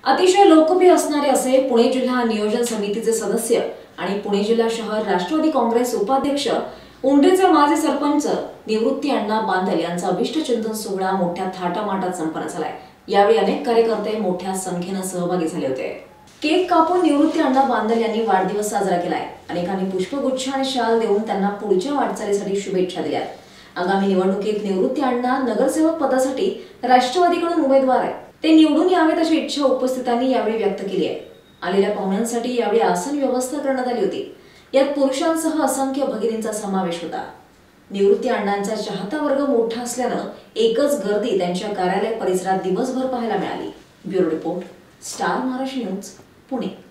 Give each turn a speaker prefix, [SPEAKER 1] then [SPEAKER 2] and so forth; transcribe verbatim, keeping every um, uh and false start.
[SPEAKER 1] अतिशय लोकप्रिय असणारे असे पुणे जिल्हा नियोजन समितीचे सदस्य आणि पुणे जिल्हा शहर राष्ट्रवादी काँग्रेस उपाध्यक्ष उंडेचे माजी सरपंच निवृत्ती अण्णा बांदल यांचा अभिष्ट चिंतन सोहळा मोठ्या थाटामाटात संपन्न झालाय। यावेळी अनेक कार्यकर्ते मोठ्या संख्येने सहभागी झाले होते। केक कापून निवृत्ती अण्णा बांदल यांनी वाढदिवस साजरा केलाय। अनेकांनी पुष्पगुच्छ आणि शाल देऊन त्यांना पुढच्या वाटचालीसाठी शुभेच्छा दिल्या। आगामी निवडणुकीत निवृत्ती अण्णा नगरसेवक पदासाठी राष्ट्रवादीकडून उमेदवार आहेत। ते निवडून यावेत अशी इच्छा उपस्थितांनी यावेळी व्यक्त केली आहे। आलेल्या पाहुण्यांसाठी यावेळी आसन व्यवस्था करण्यात आली होती। यात पुरुषांसह असंख्य भगिनींचा समावेश होता। निवृत्ती अण्णांचा चाहता वर्ग मोठा असल्यानं एकच गर्दी त्यांच्या कार्यालय परिसरात दिवसभर पाहायला मिळाली। Bureau report, star Maharashtra news, Pune.